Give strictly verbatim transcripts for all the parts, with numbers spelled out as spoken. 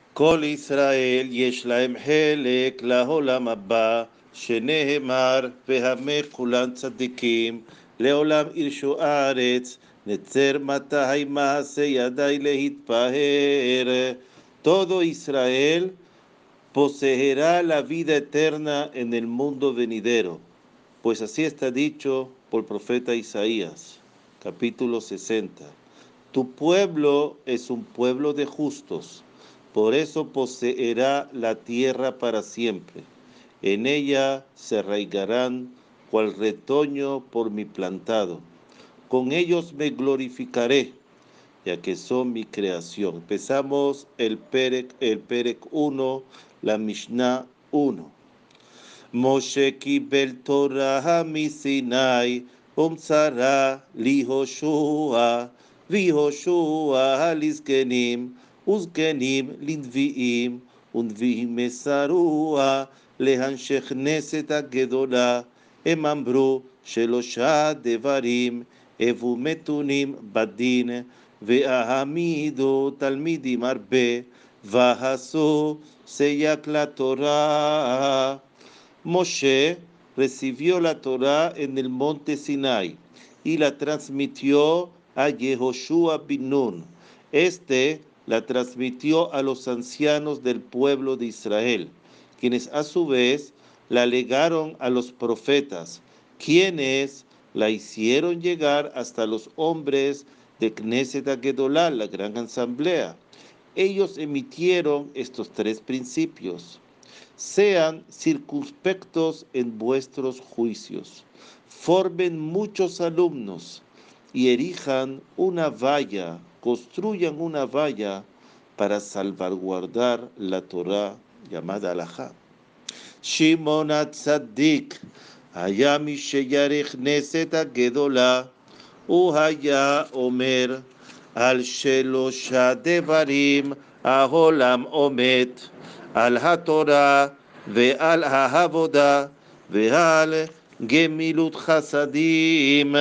כל ישראל יש להם חלק לעולם הבא, שנאמר, והמה כולם צדיקים, לעולם ירשו הארץ, נצר מתי מעשה ידי להתפאר. Todo Israel poseerá la vida eterna en el mundo venidero, pues así está dicho por el profeta Isaías, capítulo sesenta. Tu pueblo es un pueblo de justos, por eso poseerá la tierra para siempre. En ella se arraigarán cual retoño por mi plantado. Con ellos me glorificaré, ya que son mi creación. Empezamos el Perek, el Perek uno, la Mishnah uno. Moshe קיבל תורה מסיני, ומסרה ליהושע, ויהושע לזקנים, וזקנים לנביאים, ונביאים מסרוה לאנשי כנסת הגדולה. הם אמרו שלושה דברים הוו מתונים בדין, והעמידו תלמידים הרבה, ועשו סייג לתורה. Moshe recibió la Torá en el monte Sinai y la transmitió a Yehoshua bin Nun. Este la transmitió a los ancianos del pueblo de Israel, quienes a su vez la legaron a los profetas, quienes la hicieron llegar hasta los hombres de Knesset HaGedolah, la gran asamblea. Ellos emitieron estos tres principios. Sean circunspectos en vuestros juicios, formen muchos alumnos y erijan una valla, construyan una valla para salvaguardar la Torá llamada Alajá. Shimon HaTzadik, היה מי שירא כנסת הגדולה, הוא היה אומר, על שלושה דברים העולם עומד, על התורה ועל העבודה ועל גמילות חסדים.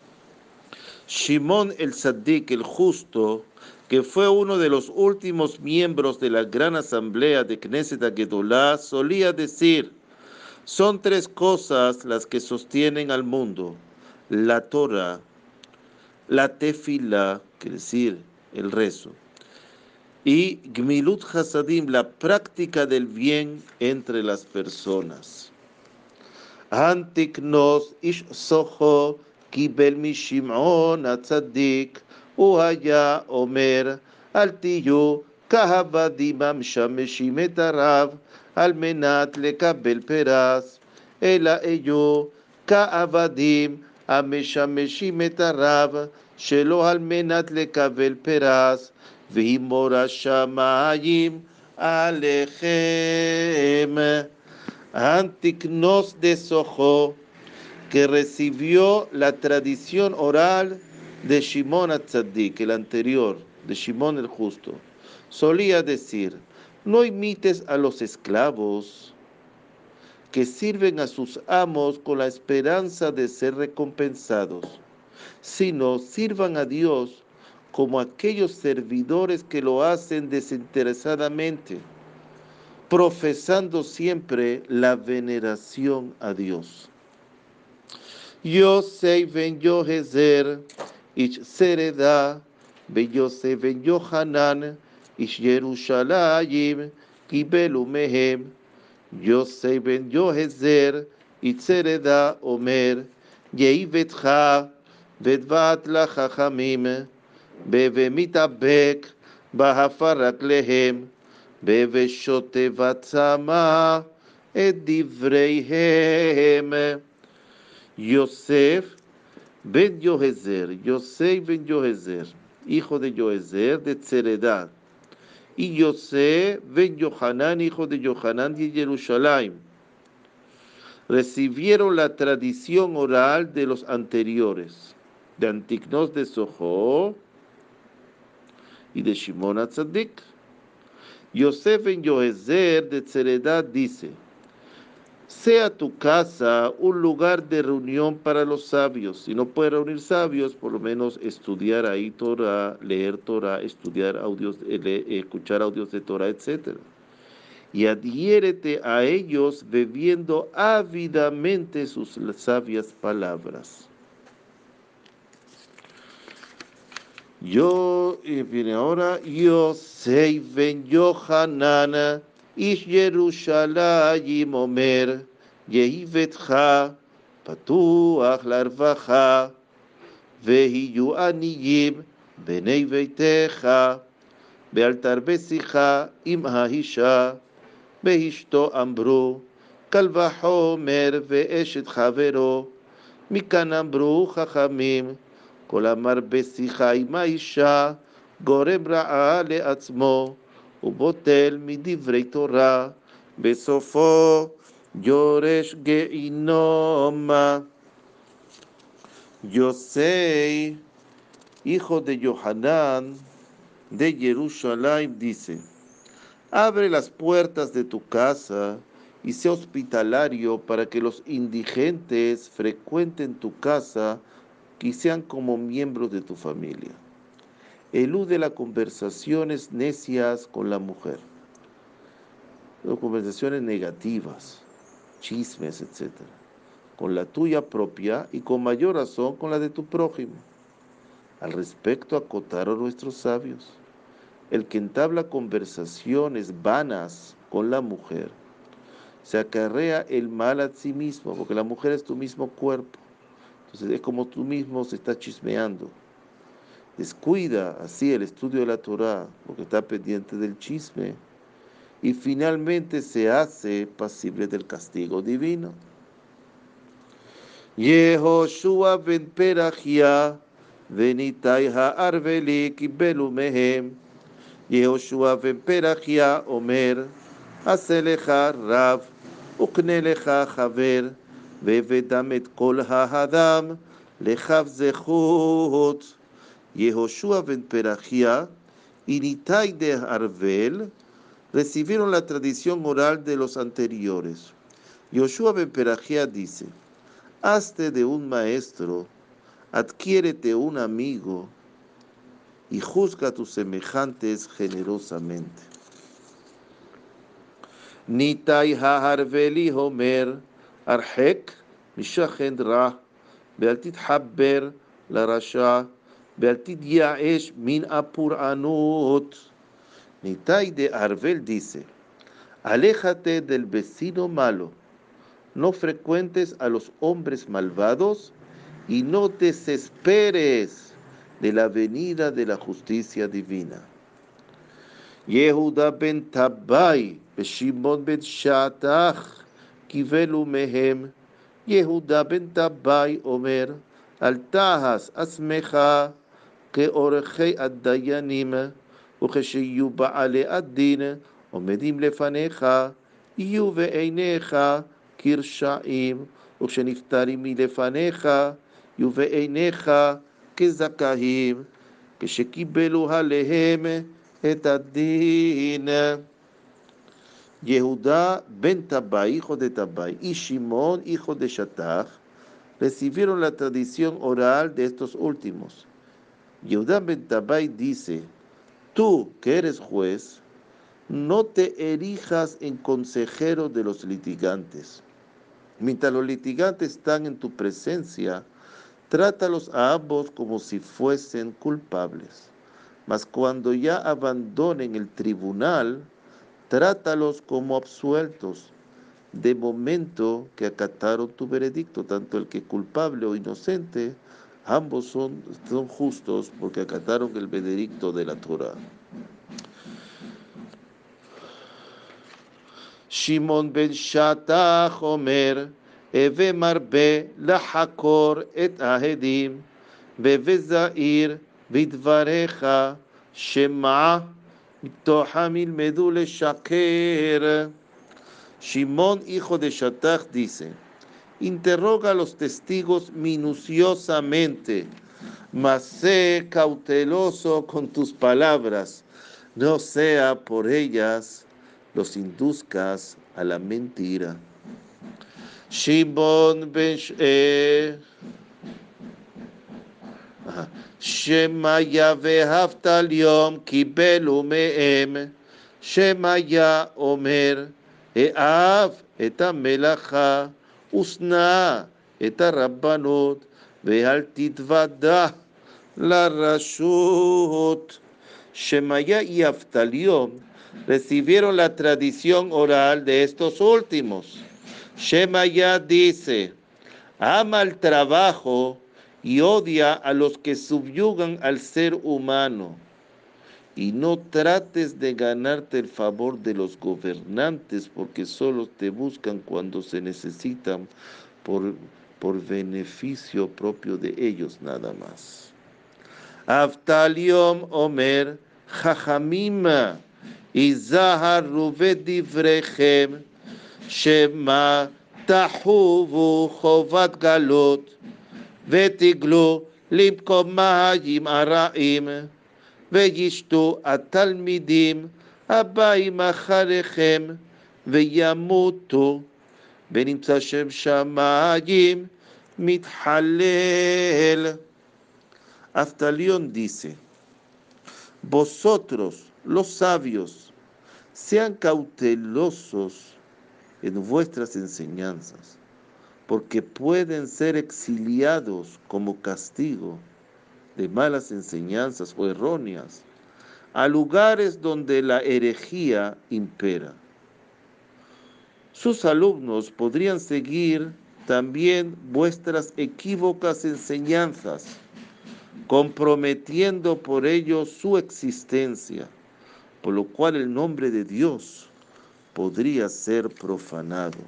Shimon el Tzadik, el justo, que fue uno de los últimos miembros de la gran asamblea de Knesset HaGedolah, solía decir, son tres cosas las que sostienen al mundo: la Torah, la tefilá, quiere decir el rezo, y Gmilut Hasadim, la práctica del bien entre las personas. Antiknos ish soho kibel mi Shimon HaTzadik, uhaya omer, al tiyu kahavadim המשמשים את הרב, על מנת לקבל פרס, אלא היו כעבדים המשמשים את הרב, שלא על מנת לקבל פרס, והיא מורא שמיים עליכם. Antiknos de Soho, que recibió la tradición oral de Shimon HaTzadik, el anterior, de Shimon el justo, solía decir, no imites a los esclavos que sirven a sus amos con la esperanza de ser recompensados, sino sirvan a Dios como aquellos servidores que lo hacen desinteresadamente, profesando siempre la veneración a Dios. Yosei ben Yohezer, ish Sereda, ben Yosei ben Yohanan, ish Yerushalayim, kibelu mehem. Yosei ben Yohezer, ish Sereda omer, Yeivetcha, vedvat la chachamim, beve mitabek, bahafarak lehem, בבשוטה וצמא את דבריהם. Yosef ben Yohezer, Yosef ben Yohezer, hijo de Yohezer de Tzeredá, y Yosef ben Yohanan, hijo de Yohanan de Jerusalén, recibieron la tradición oral de los anteriores, de Antiknos de Soho y de Shimon HaTzadik. Yosef ben Yohezer de Tzeredá dice, sea tu casa un lugar de reunión para los sabios. Si no puedes reunir sabios, por lo menos estudiar ahí Torah, leer Torah, estudiar audios, eh, le- escuchar audios de Torah, etcétera. Y adhiérete a ellos bebiendo ávidamente sus sabias palabras. Yo, y viene ahora, Yosei ben Yohanan, ish Yerushalayim omer, Yehivetcha, patuach larvacha, vehiyu aniyim, benei veitecha, be'al tarbesicha im ha'isha, בהשתו אמרו, קל וחומר ואשת חברו, מכאן אמרו חכמים, כל המרבה שיחה עם האישה, גורם רעה לעצמו, ובוטל מדברי תורה, בסופו יורש גיהינום. Yosei, hijo de Yohanan, de Jerusalén, dice, abre las puertas de tu casa y sea hospitalario para que los indigentes frecuenten tu casa y sean como miembros de tu familia. Elude las conversaciones necias con la mujer, las conversaciones negativas, chismes, etcétera, con la tuya propia y con mayor razón con la de tu prójimo. Al respecto acotaron nuestros sabios. El que entabla conversaciones vanas con la mujer se acarrea el mal a sí mismo, porque la mujer es tu mismo cuerpo. Entonces es como tú mismo se está chismeando. Descuida así el estudio de la Torah, porque está pendiente del chisme, y finalmente se hace pasible del castigo divino. Yehoshua ben Perachia, venitai ha'arveli kibelu mehem. יהושע בן פרחיה אומר, עשה לך רב, וקנה לך חבר, והבאתם את כל האדם לכף זכות. Yehoshua ben Perachia y Nitai de Arvel recibieron la tradición oral de los anteriores. Yehoshua ben Perachia dice, hazte de un maestro, adquiérete un amigo, y juzga a tus semejantes generosamente. Nitai ha'arveli homer, arhek mishachen ra, ve'al tithabber larasha, ve'al tityaesh min apur'anut. Nitai de Arvel dice, aléjate del vecino malo, no frecuentes a los hombres malvados y no desesperes de la venida de la justicia divina. Yehuda ben Tabai, Shimon ben Shatach, Kivelu mehem, Yehuda ben Tabai omer, al tahas asmecha, que orchei ad-dayanim, וכשיהיו בעלי הדין עומדים לפניך, יהיו בעיניך כרשעים, וכשנפטרים מלפניך, יהיו בעיניך כזכאים, כשקיבלו עליהם את הדין. Yehuda ben Tabai, hijo de Tabai, y Shimón, hijo de Shatach, recibieron la tradición oral de estos últimos. Yehuda ben Tabai dice, tú que eres juez, no te erijas en consejero de los litigantes. Mientras los litigantes están en tu presencia, trátalos a ambos como si fuesen culpables. Mas cuando ya abandonen el tribunal, trátalos como absueltos, de momento que acataron tu veredicto, tanto el que culpable o inocente, ambos son, son justos porque acataron el veredicto de la Torah. Shimon ben Shatach omer, Eve marbe lahakor et ahedim, Veve zair vidvarecha, Shema mitoham ilmedu leshaker. Shimon, hijo de Shatach, dice, interroga a los testigos minuciosamente, mas sé cauteloso con tus palabras, no sea por ellas los induzcas a la mentira. Shimon ben eh, Shemaya ve'havtaliom kibelu me'em Shemaya omer E'av et המלאכה ושנא את הרבנות ואל תתוודע לרשות. Shemaya y Aftalión recibieron la tradición oral de estos últimos. Shemaya dice, ama el trabajo y odia a los que subyugan al ser humano. Y no trates de ganarte el favor de los gobernantes porque solo te buscan cuando se necesitan por, por beneficio propio de ellos nada más. Aftaliom Omer Jajamim Izaharu Vedivrechem Shema Tahuvu Chovat Galot Vetiglu Limkomahim Araim Veyishtu Atalmidim Abaim Acharechem Veyamutu Benimtza Shem Shamayim Mithalel. Aftalión dice, vosotros, los sabios, sean cautelosos en vuestras enseñanzas, porque pueden ser exiliados como castigo de malas enseñanzas o erróneas a lugares donde la herejía impera. Sus alumnos podrían seguir también vuestras equívocas enseñanzas, comprometiendo por ello su existencia, por lo cual el nombre de Dios podría ser profanado.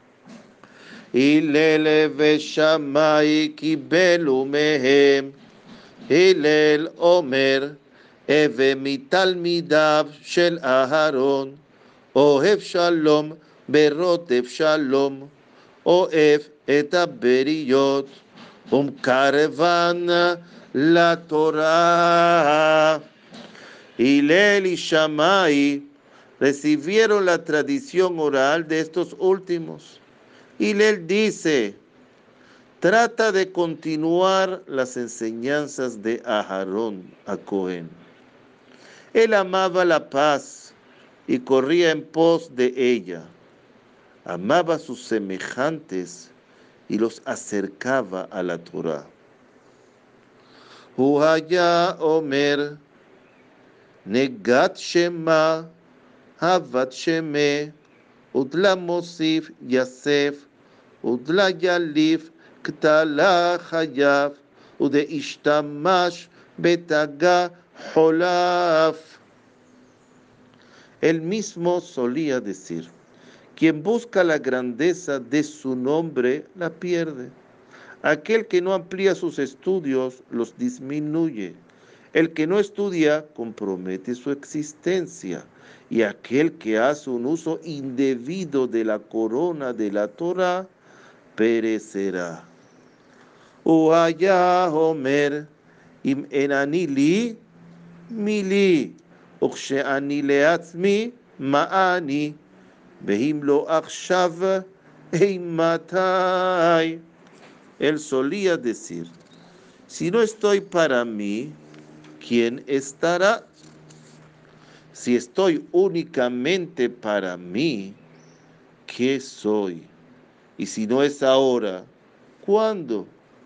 Hillel ve'Shammai kibelu mehem, Hillel omer, Eve mitalmidav shel Aharon, Ohev shalom berotev shalom, Ohev et haberiyot, umkarevan la Torah. Hillel y Shammai recibieron la tradición oral de estos últimos. Hillel dice, trata de continuar las enseñanzas de Aharón a Cohen. Él amaba la paz y corría en pos de ella. Amaba a sus semejantes y los acercaba a la Torah. הוא היה אומר, נגד שמה, אהבת שמה, ודלה מוסיף יסף, ודלה יליף, כתלה חייב, ודאשתמש בתגה חולף. Él mismo solía decir, quien busca la grandeza de su nombre, la pierde. Aquel que no amplía sus estudios los disminuye. El que no estudia compromete su existencia. Y aquel que hace un uso indebido de la corona de la Torah perecerá. Uaya Homer im enani li mili uksheani leatzmi ma'ani veim lo achshav eimatai. Él solía decir, si no estoy para mí, ¿quién estará? Si estoy únicamente para mí, ¿qué soy? Y si no es ahora, ¿cuándo?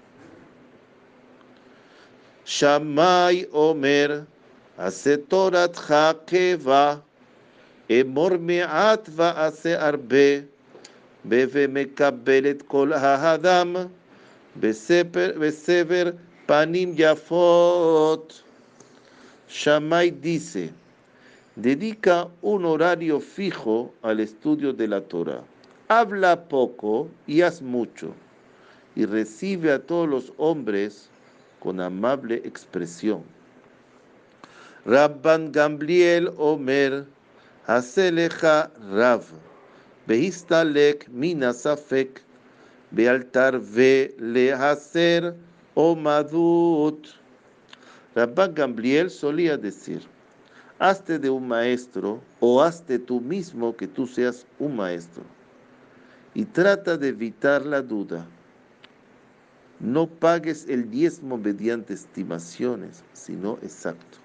Shammai Omer, hace toratcha keva, emor me'at va'ase arbe, beve mekabelet kol ha'adam, Besever panim yafot. Shammai dice, dedica un horario fijo al estudio de la Torah. Habla poco y haz mucho, y recibe a todos los hombres con amable expresión. Rabban Gamliel Omer, Haselecha Rav, Behistalek minasafek, Bealtar ve lehacer o madut. Rabban Gamliel solía decir, hazte de un maestro o hazte tú mismo que tú seas un maestro. y trata de evitar la duda. No pagues el diezmo mediante estimaciones, sino exacto.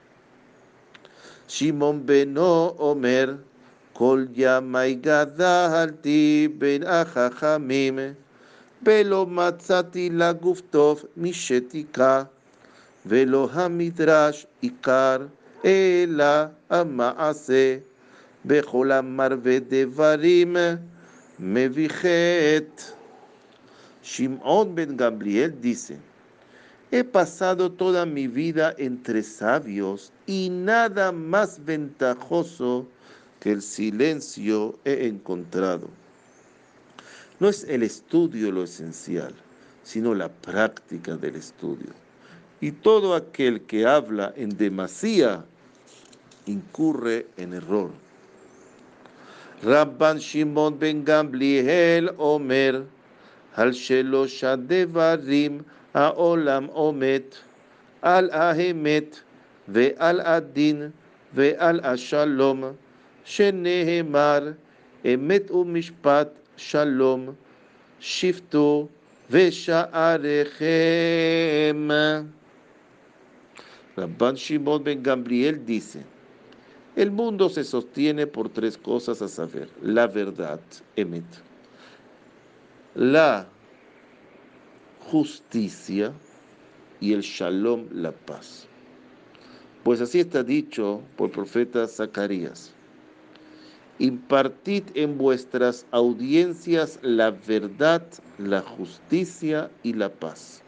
Shimon beno Omer, Kol yamai gadalti ben achachamim, velo matzati la guftov mishetika, velo hamidrash ikar, ela amaase, bechol amarve devarim, mevichet. Shimon ben Gamliel dice, he pasado toda mi vida entre sabios y nada más ventajoso que el silencio he encontrado. No es el estudio lo esencial, sino la práctica del estudio. Y todo aquel que habla en demasía incurre en error. Rabban Shimon ben Gamliel Omer, Al שלושה דברים העולם עומד, על האמת ועל הדין ועל השלום, שנאמר אמת ומשפט שלום, שפטו ושעריכם. Rabban Shimon ben Gamliel dice, el mundo se sostiene por tres cosas, a saber, la verdad, emet, la justicia y el shalom, la paz. Pues así está dicho por el profeta Zacarías. Impartid en vuestras audiencias la verdad, la justicia y la paz.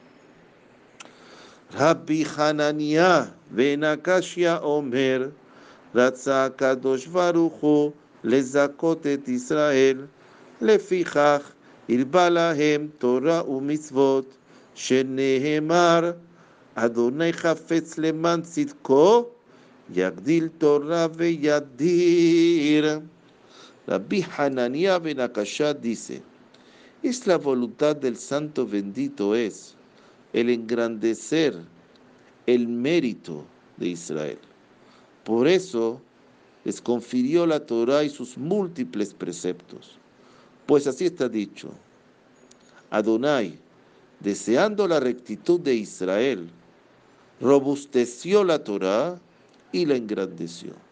Rabbi Hananiah ben Akashia Omer, Ratza Kadosh Baruch Hu lezakot et Israel, lefichach irba lahem Torah u'mitzvot, שנאמר, אדוני חפץ למען צדקו, יגדיל תורה וידיר. Rabbi Hananiah ben Akashá dice, es la voluntad del Santo bendito es el engrandecer el mérito de Israel. Por eso les confirió la Torah y sus múltiples preceptos. Pues así está dicho, Adonai, deseando la rectitud de Israel, robusteció la Torá y la engrandeció.